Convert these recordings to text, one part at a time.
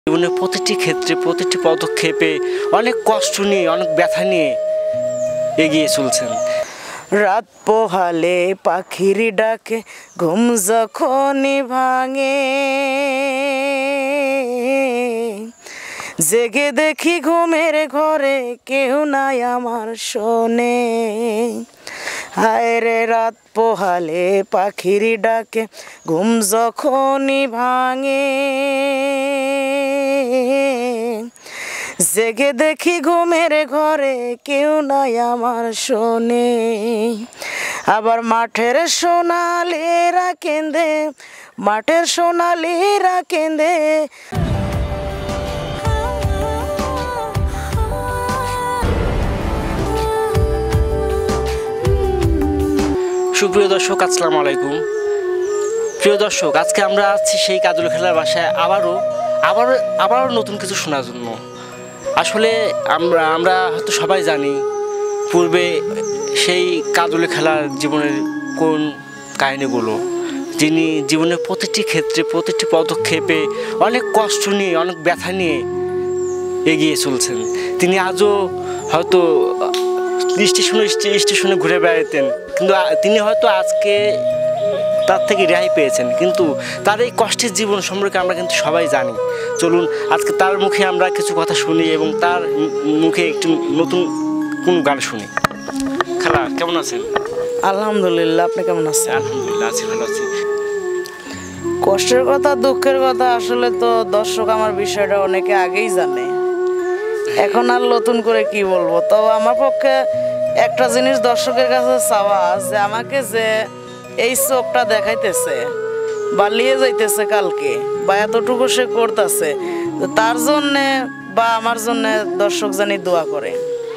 জীবনের প্রতিটি ক্ষেত্রে প্রতিটি পদক্ষেপে অনেক কষ্ট নিয়ে অনেক ব্যথা নিয়ে এগিয়ে চলছেন। রাত পোহালে পাখির ডাকে ঘুম যখনই ভাঙে, জেগে দেখি ঘুমের ঘরে কেউ নাই আমার শোনে। হায় রে রাত পোহালে পাখির ডাকে ঘুম যখনই ভাঙে, জেগে দেখি ঘুমের ঘরে কেউ নাই আমার শোনে। আবার মাঠের সোনালীরা কেঁদে, মাঠের সোনালীরা কেঁদে। সুপ্রিয় দর্শক, আসসালামু আলাইকুম। প্রিয় দর্শক, আজকে আমরা আছি সেই কাজল খেলার বাসায় আবারও নতুন কিছু শোনার জন্য। আসলে আমরা হয়তো সবাই জানি পূর্বে সেই কাজল খেলার জীবনের কোন কাহিনীগুলো, যিনি জীবনের প্রতিটি ক্ষেত্রে প্রতিটি পদক্ষেপে অনেক কষ্ট নিয়ে অনেক ব্যথা নিয়ে এগিয়ে চলছেন। তিনি আজও হয়তো স্টেশনে ঘুরে বেড়াতেন, কিন্তু তিনি হয়তো আজকে তার থেকে রেহাই পেয়েছেন। কিন্তু তার এই কষ্টের জীবন সম্পর্কে আমরা কিন্তু সবাই জানি। চলুন আজকে তার মুখে আমরা কিছু কথা শুনি এবং তার মুখে একটু নতুন কোন গান শুনি। খালা, কেমন আছেন? আলহামদুলিল্লাহ, আপনি কেমন আছেন? আলহামদুলিল্লাহ, আছি, ভালো আছি। কষ্টের কথা দুঃখের কথা আসলে তো দর্শক আমার বিষয়টা অনেকে আগেই জানে, এখন আর নতুন করে কি বলবো। তবে আমার পক্ষে একটা জিনিস দর্শকের কাছে চাওয়া, যে আমাকে যে এই চোখটা দেখাইতেছে বা নিয়ে যাইতেছে কালকে, বা এতটুকু সে করতেছে, তার জন্যে বা আমার জন্যে দর্শক জানি দোয়া করে।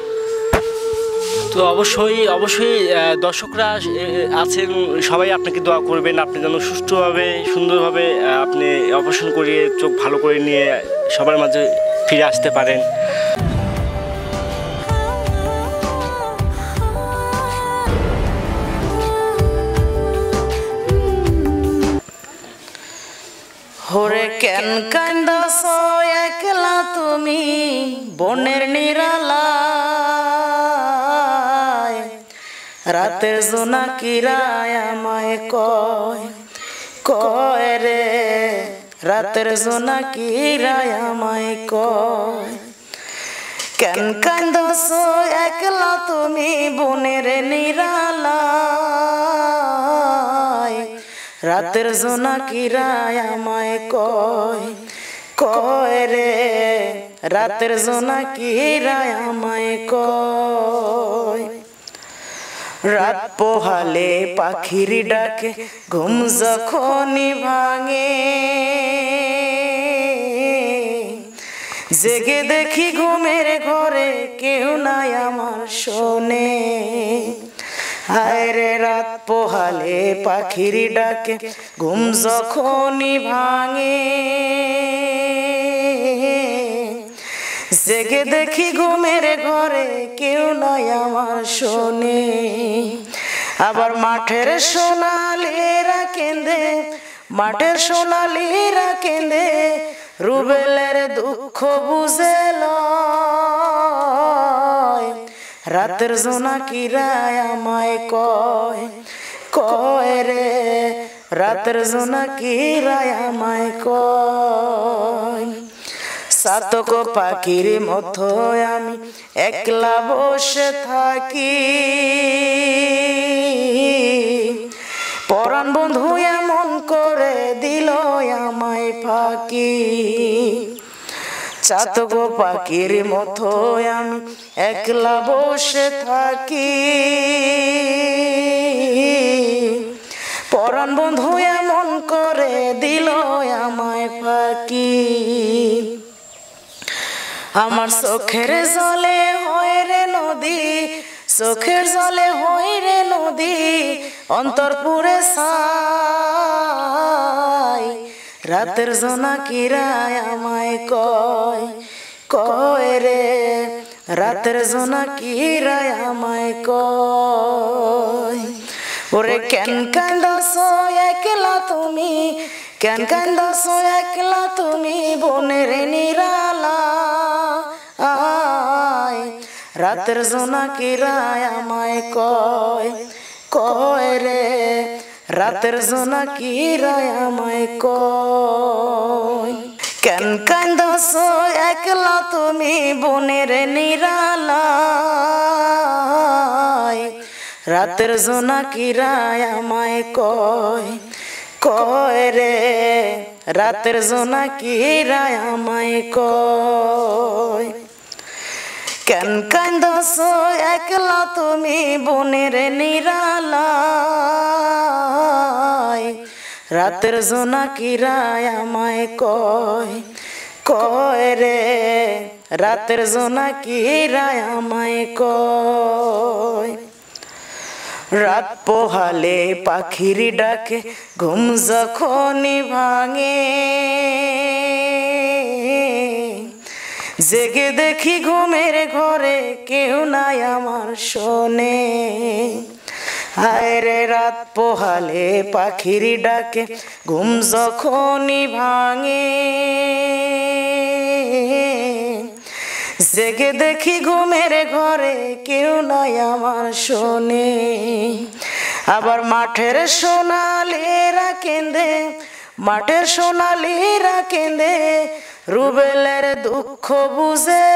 তো অবশ্যই দর্শকরা আছেন, সবাই আপনাকে দোয়া করবেন, আপনি যেন সুষ্ঠুভাবে সুন্দরভাবে আপনি অপারেশন করিয়ে চোখ ভালো করে নিয়ে সবার মাঝে ফিরে আসতে পারেন। হরে কেন কান্দাস একলা তুমি বনের নিরালায়, রাতের জোনাকিরায় আমায় কয় কয় রে, রাতের জোনাকিরায় আমায় কয়। কেন কান্দাস একলা তুমি বনের নিরালায়, রাতের জোনাকিরায় আমায় কয় কয় রে, রাতের জোনাকিরায় আমায় কয়। রাত পোহালে পাখির ডাকে ঘুম যখনই ভাঙে, জেগে দেখি ঘুমের ঘরে কেউ নাই আমার শোনে। হায় রে রাত পোহালে পাখির ডাকে ঘুম যখনই ভাঙে, জেগে দেখি ঘুমের ঘরে কেউ নাই আমার শোনে। আবার মাঠের সোনালীরা কেঁদে, মাঠের সোনালীরা কেঁদে, রুবেলের দুঃখ বুঝে লয়, রাতের জোনাকিরায় আমায় কয় কয় রে, রাতের জোনাকিরায় আমায় কয়। সাতক পাখির মতো আমি একলা বসে থাকি, পরাণ বন্ধু এমন করে দিল আমায় ফাঁকি। চাতক পাখির মতো আমি একলা বসে থাকি, পরাণ বন্ধু এমন করে দিল আমায় ফাঁকি। আমার চোখের জলে হয় রে নদী, চোখের জলে হয় রে নদী, অন্তরপুরে ছাই, রাতের জোনাকিরায় আমায় কয় কয় রে, রাতের জোনাকিরায় আমায় কয়। ওরে কেন কান্দাস একলা তুমি কেন কান্দাস একলা তুমি বনের নিরালা রাতের জোনাকিরা আমায় কয় কয় রে রাতের জোনাকিরা আমায় কয় কেন কান্দাস একলা তুমি বনের নিরালা রাতের জোনাকিরা আমায় কয় কয় রে রাতের জোনাকিরা আমায় কয় কেন কান্দাস একলা তুমি বনের নিরালা রাতের জোনাকিরা আমায় কয় কয় রে রাতের জোনাকিরা আমায় কয় রাত পোহালে পাখির ডাকে ঘুম যখনই ভাঙে জেগে দেখি ঘুমের ঘরে কেউ নাই আমার শোনে হায় রে রাত পোহালে পাখির ডাকে ঘুম যখনই ভাঙে জেগে দেখি ঘুমের ঘরে কেউ নাই আমার শোনে আবার মাঠের সোনালীরা কেঁদে মাঠের সোনালীরা কেঁদে রুবেলের দুঃখ বুঝে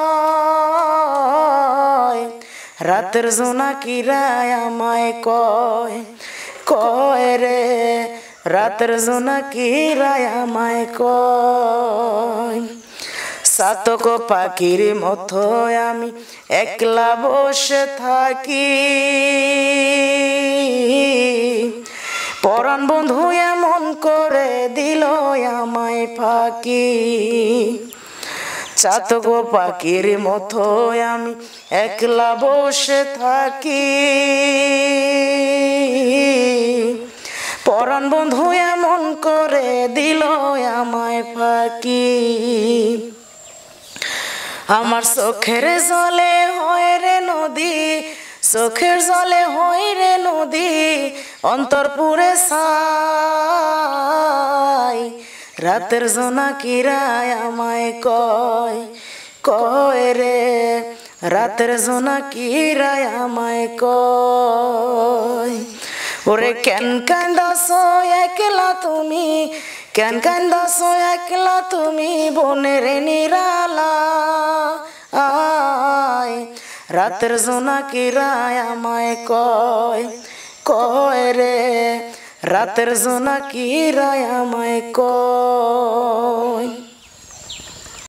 লয় রাতের জোনাকিরা আমায় কয় কয় রে রাতের জোনাকিরা আমায় কয় সাতক পাখির মতো আমি একলা বসে থাকি পরাণ বন্ধু এমন করে দিল আমায় ফাঁকি চাতক পাখির মতো আমি একলা বসে থাকি পরাণ বন্ধু এমন করে দিল আমায় ফাঁকি আমার চোখের জলে হয় রে নদী চোখের জলে হয় রে নদী অন্তরপুরে ছাই রাতের জোনাকিরা আমায় কয় কয় রে রাতের জোনাকিরা আমায় কয় ওরে কেন কান্দাস একলা তুমি কেন কান্দাস একলা তুমি বনের নিরালা রাতের জোনাকিরা আমায় কয় কয় রে রাতের জোনাকিরা আমায় কয়